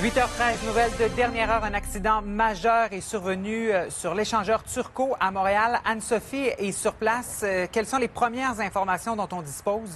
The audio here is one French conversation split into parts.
8h13, nouvelle de dernière heure. Un accident majeur est survenu sur l'échangeur Turcot à Montréal. Anne-Sophie est sur place. Quelles sont les premières informations dont on dispose?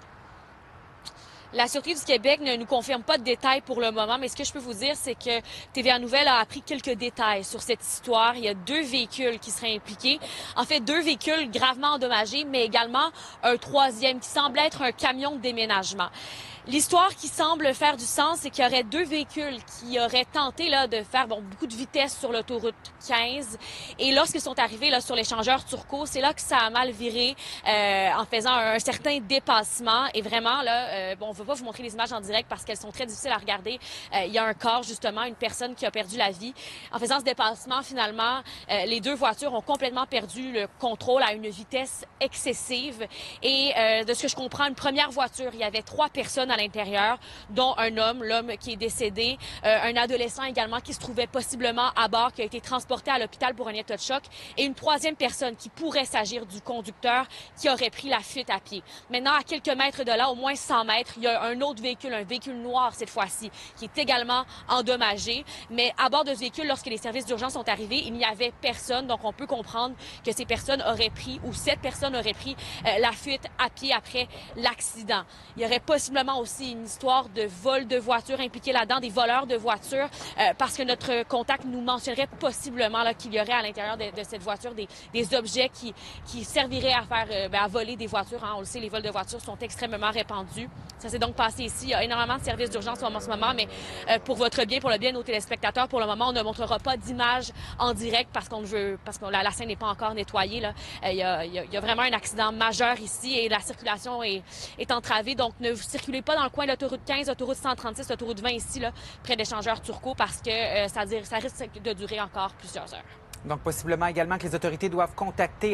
La Sûreté du Québec ne nous confirme pas de détails pour le moment, mais ce que je peux vous dire, c'est que TVA Nouvelle a appris quelques détails sur cette histoire. Il y a 2 véhicules qui seraient impliqués. En fait, 2 véhicules gravement endommagés, mais également un 3e qui semble être un camion de déménagement. L'histoire qui semble faire du sens, c'est qu'il y aurait 2 véhicules qui auraient tenté de faire beaucoup de vitesse sur l'autoroute 15. Et lorsqu'ils sont arrivés sur l'échangeur Turcot, c'est là que ça a mal viré en faisant un certain dépassement. Et vraiment, on ne va pas vous montrer les images en direct parce qu'elles sont très difficiles à regarder. Il y a un corps, justement, une personne qui a perdu la vie. En faisant ce dépassement, finalement, les 2 voitures ont complètement perdu le contrôle à une vitesse excessive. Et de ce que je comprends, une première voiture, il y avait 3 personnes à l'intérieur, dont un homme, l'homme qui est décédé, un adolescent également qui se trouvait possiblement à bord, qui a été transporté à l'hôpital pour un état de choc, et une 3e personne qui pourrait s'agir du conducteur qui aurait pris la fuite à pied. Maintenant, à quelques mètres de là, au moins 100 mètres, il y a un autre véhicule, un véhicule noir cette fois-ci, qui est également endommagé. Mais à bord de ce véhicule, lorsque les services d'urgence sont arrivés, il n'y avait personne. Donc, on peut comprendre que ces personnes auraient pris, ou cette personne aurait pris la fuite à pied après l'accident. Il y aurait possiblement aussi une histoire de vol de voitures impliquée là-dedans, des voleurs de voitures, parce que notre contact nous mentionnerait possiblement qu'il y aurait à l'intérieur de cette voiture des objets qui serviraient à faire à voler des voitures. On le sait, les vols de voitures sont extrêmement répandus. Ça s'est donc passé ici. Il y a énormément de services d'urgence en ce moment, mais pour votre bien, pour le bien de nos téléspectateurs, pour le moment, on ne montrera pas d'images en direct parce que la scène n'est pas encore nettoyée. Il y a vraiment un accident majeur ici et la circulation est entravée. Donc, ne circulez pas dans le coin de l'autoroute 15, l'autoroute 136, l'autoroute 20 ici, près d'échangeur Turcot, parce que ça risque de durer encore plusieurs heures. Donc, possiblement également que les autorités doivent contacter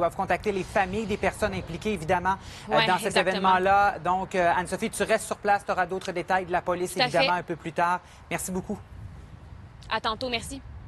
les familles des personnes impliquées, évidemment, dans cet événement-là. Donc, Anne-Sophie, tu restes sur place, tu auras d'autres détails de la police, évidemment, un peu plus tard. Merci beaucoup. À tantôt, merci.